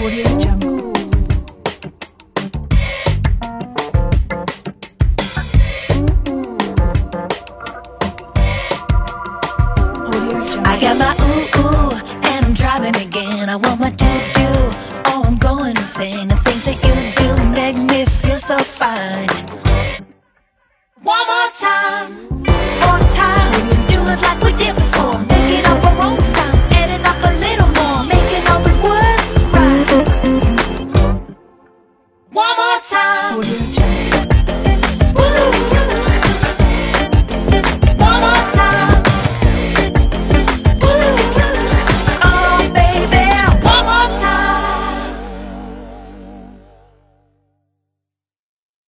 I got my ooh ooh, and I'm driving again. I want my doo doo. Oh, I'm going insane.